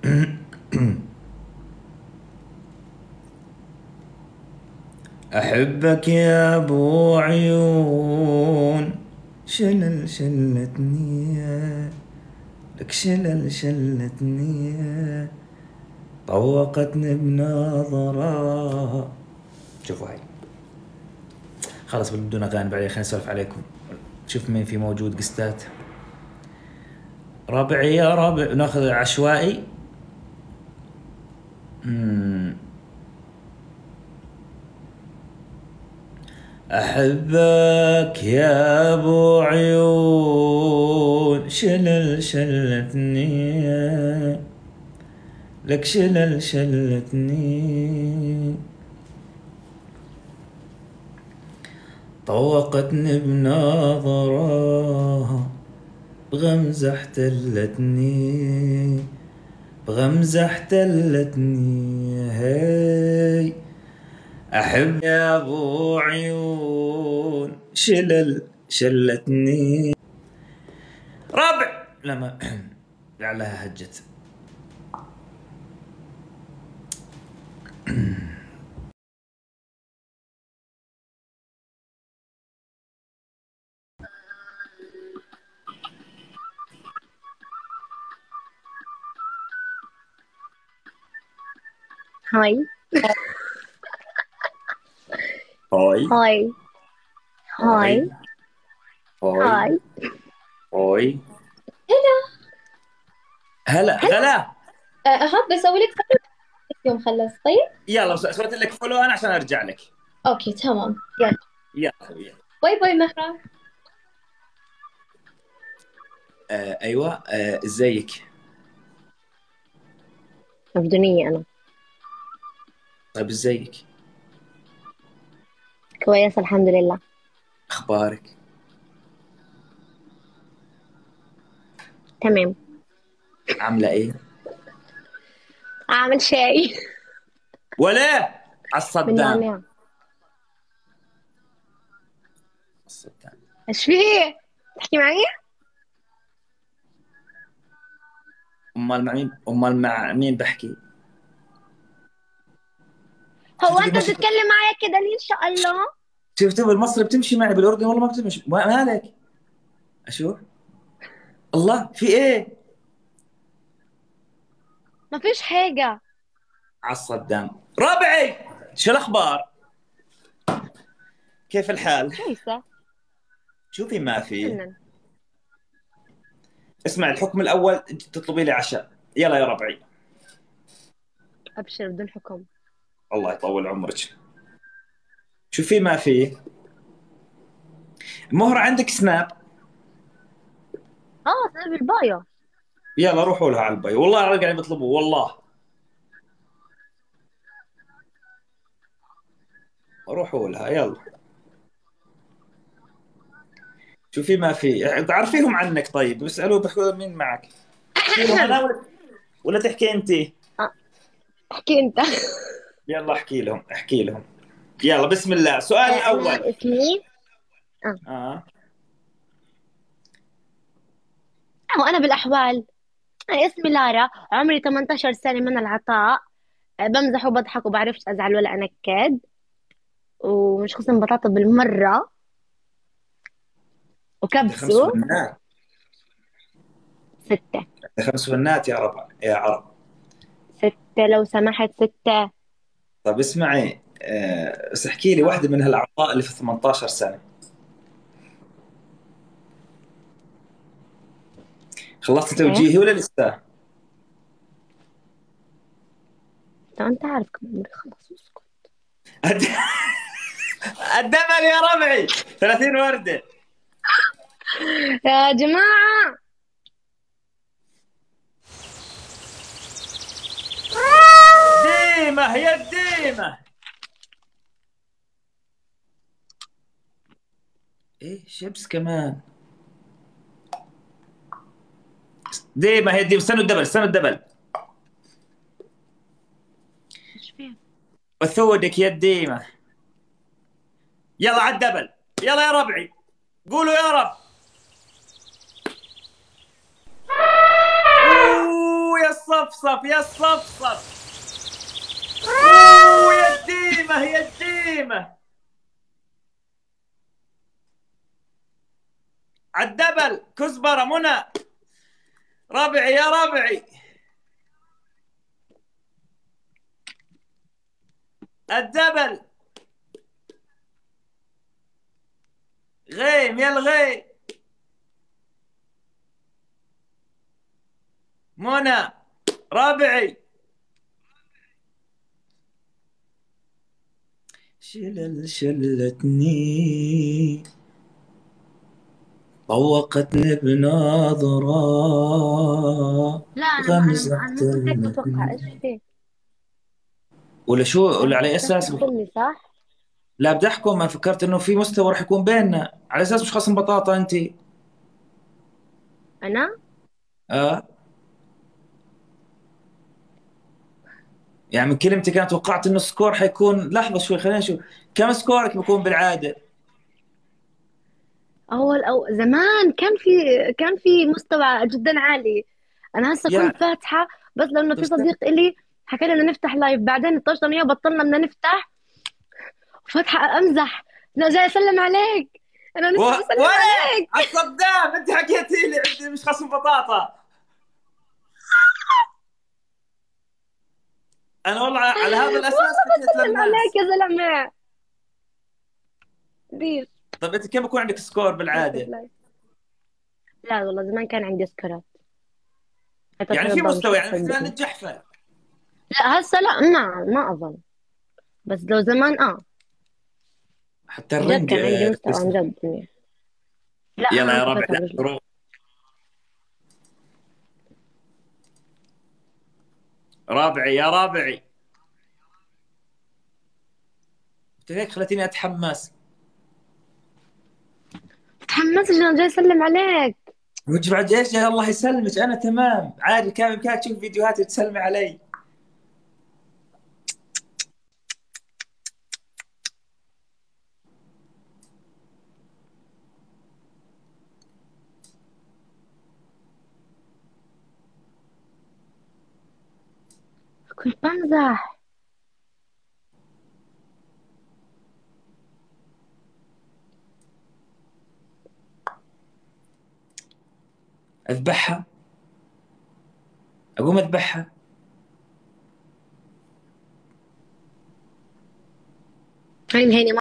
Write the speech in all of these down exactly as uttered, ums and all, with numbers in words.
أحبك يا أبو عيون، شلل شلتني، لك شلل شلتني، طوقتني بنظرة. شوفوا هاي خلص بدون أغاني بعدين، خلينا نسولف عليكم. شوف مين في موجود قستات. ربعي يا ربع، ناخذ عشوائي. مم. أحبك يا أبو عيون، شلل شلتني، لك شلل شلتني، طوقتني بنظرة، بغمزة احتلتني، بغمزة احتلتني. هاي أحب يا أبو عيون، شلل شلتني. ربع لما لعلها هجت. هاي. هاي هاي. هاي هاي. هاي هاي. هاي. هلا. هلا هلا. غلا. آه، أحب أسوي لك فولو يوم خلص. طيب. يلا سويت لك فولو انا عشان ارجع لك. أوكي تمام يلا. يلا خويا. باي باي مهرة. آه ايوه، آه ازيك؟ أردنية أنا. طيب ازيك؟ كويس الحمد لله. اخبارك؟ تمام. عامله ايه؟ أعمل شاي. ولا على من الصدام. نعناع. الصدام. إيش فيه؟ تحكي معي؟ امال مع مين؟ امال مع مين بحكي؟ هو شفتي أنت بالمصري؟ بتتكلم معي كده ليه إن شاء الله؟ شفتي بالمصري بتمشي معي، بالاردن والله ما بتمشي. مالك؟ اشوف. الله في ايه؟ ما فيش حاجة. على الصدام. ربعي شو الاخبار؟ كيف الحال؟ كويسة. شوفي ما في. فنن. اسمع الحكم الاول، انت تطلبي لي عشاء. يلا يا ربعي. أبشر بدون حكم. الله يطول عمرك. شوفي ما في. مهرة عندك سناب؟ آه سناب البايو. يلا روحوا لها على البي، والله قاعدين بيطلبوه والله. روحوا لها يلا. شوفي ما في. تعرفيهم عنك طيب، بيسألوا بيحكوا مين معك. احكي لهم انا ولا ولا تحكي انت؟ آه. احكي أنت. يلا احكي لهم، احكي لهم. يلا بسم الله. السؤال آه أنا الاول. اسمي. آه. اه هو أنا بالأحوال. أنا اسمي لارا، عمري ثمانية عشر سنة من العطاء. آه، بمزح وبضحك وبعرفش أزعل ولا أنكد، ومش خصم بطاطا بالمرة، ده خمس وكبسوا. فنات. ستة. ده خمس فنات يا رب يا عرب. ستة لو سمحت، ستة. طب اسمعي، آه، بس احكي لي اه. واحدة من هالأعضاء اللي في ثمانية عشر سنة. خلصت ايه. توجيهي ولا لسه؟ طب انت عارف كم عمري، خلاص اسكت. الدبل يا ربعي. ثلاثين وردة. يا جماعة. ديمة هي الديمة. ايه شيبس كمان. ديمة هي الديمة. استنوا الدبل، استنوا الدبل. ايش فيه؟ وثودك يا الديمة. يلا على الدبل. يلا يا ربعي. قولوا يا رب. اوه يا الصفصف يا الصفصف. اوه يا الديمة يا الديمة. عالدبل كزبرة منى. ربعي يا ربعي. الدبل. غيم يا الغيم. منى. ربعي. شلل شلتني طوقتني بنظرة لا انا ما انا انا غمزت ما كنت هيك متوقعه، ايش في؟ ولا شو ولا على بدك اساس؟ تحكمني صح؟ لا بدي احكم، انا فكرت انه في مستوى راح يكون بيننا على اساس مش خصم بطاطا انت. انا اه يعني من كلمتك انا توقعت انه السكور حيكون. لحظه شوي خلينا نشوف كم سكورك بيكون بالعاده. اول او زمان كان في كان في مستوى جدا عالي. انا هسه كنت يعني فاتحه بس لانه طب في استنى. صديق الي حكى لنا نفتح لايف، بعدين اضطريت انا وياه بطلنا بدنا نفتح، وفاتحه امزح. انا جاي اسلم عليك، انا و... لسه بسلم ولا عليك. على الصدام انت حكيتي لي عندي مش خصم بطاطا. انا والله على هذا الاساس والله حكيت بسلم عليك للناس. يا زلمه. ليش؟ طب انت كم بيكون عندك سكور نفتح بالعاده؟ لايف. لا والله زمان كان عندي سكرات، حتى يعني في الرضا مش مستوى، يعني احتمال حتصدقني. نتجحفل. لا هسه لا، ما ما اظن، بس لو زمان اه حتى جد الرنج كان عندي آه، مستوى عن تسمع. جد منيح. لا انا يلا عم يا ربع كفتها لا برجلي. روح. رابعي يا رابعي. انت هيك خلتيني اتحمس. تحمست عشان أنا جاي اسلم عليك. وجه بعد ايش يا الله يسلمك انا تمام عادي كان بامكانك تشوف فيديوهاتي وتسلمي علي. كنت بمزح. اذبحها. اقوم اذبحها. هيني هيني ما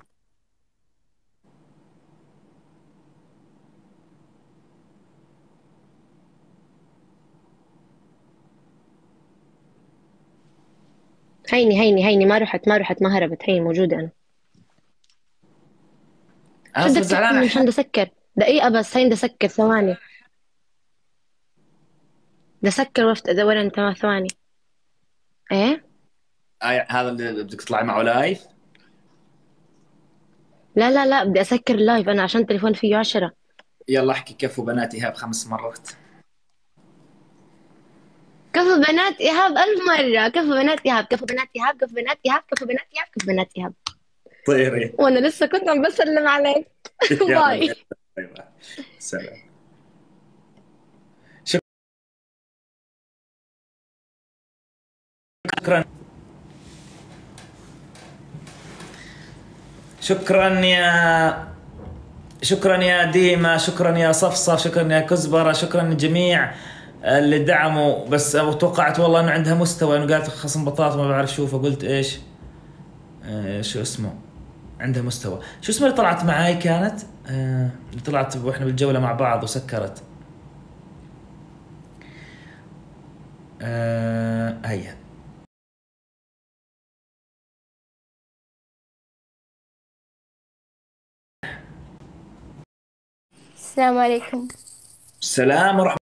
هيني هيني هيني ما رحت ما رحت ما هربت، هيني موجودة أنا. انا شو اصلا بدك زعلان تحكمني على مشان حالي. بدي أسكر؟ دقيقة بس، هيني بدي أسكر ثواني. بدي أسكر وقت إذا ولا أنت ما ثواني. إيه؟ آه هذا اللي بدك تطلعي معه لايف. لا لا لا بدي أسكر اللايف أنا عشان التليفون فيه عشرة. يلا احكي كفو بنات ايهاب خمس مرات. كفو بنات إيهاب ألف مرة، كفو بنات إيهاب، كفو بنات إيهاب، كفو بنات إيهاب، كفو بنات إيهاب، كفو بنات إيهاب. طيري. وأنا لسه كنت عم بسلم عليك. يلا باي. باي باي. سلام. شكرا. شكرا يا شكرا يا ديما، شكرا يا صفصة، شكرا يا كزبرة، شكرا للجميع اللي دعموا. بس توقعت والله انه عندها مستوى، انه قالت خصم بطاطا ما بعرف شو، فقلت ايش آه شو اسمه عندها مستوى. شو اسمه اللي طلعت معاي كانت آه اللي طلعت واحنا بالجولة مع بعض وسكرت آه هيا. السلام عليكم. السلام ورحمة